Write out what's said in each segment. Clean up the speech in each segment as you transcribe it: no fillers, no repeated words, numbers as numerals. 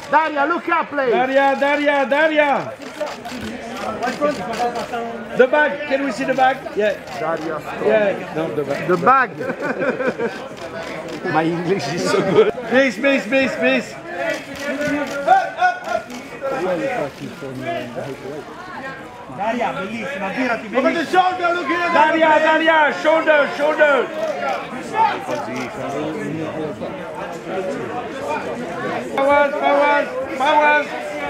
Daria, look up, please. Daria. The bag. Can we see the bag? Yeah. Daria. Yeah. No, the bag. The bag. My English is so good. Please. Daria, bellissima, girati, Look at the shoulder, look here. Daria, shoulder. Fawaz.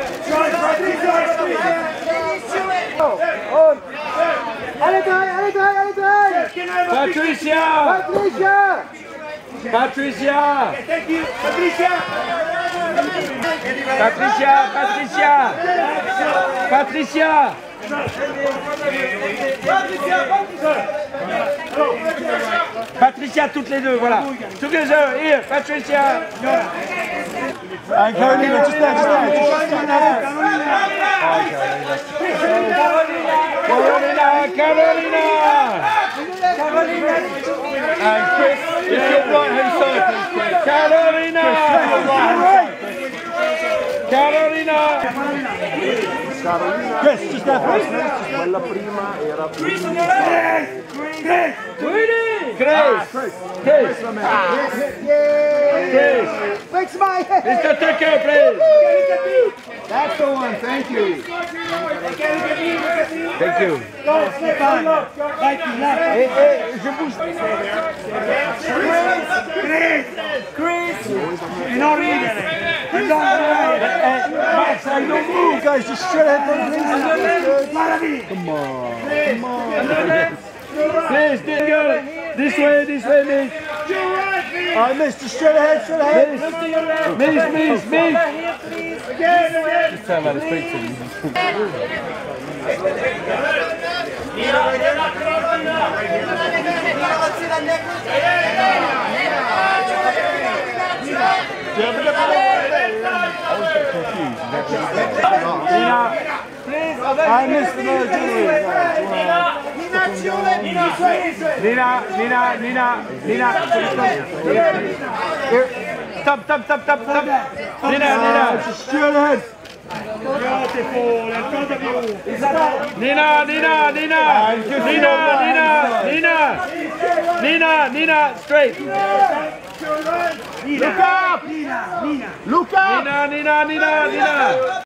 Patricia. Thank you, Patricia. Patricia, toutes les deux, voilà. Together, here, Patricia. And Karolina, just there. Karolina. And Chris, it's your right hand side, please, Chris. Karolina. Chris, just there for us. Quella prima era Chris. Fix my head. Mr. Tucker, please. That's the one, thank you. Thank you. Je bouge. Chris, non ridere. Max, I don't move, guys, just straight ahead. Come on. Please, this way, miss. I missed, just straight ahead. Miss. Just tell her to speak to me. I missed the Nina. Stop. Nina. Just straight ahead. Nina, straight. Look up! Nina. Look up! Nina.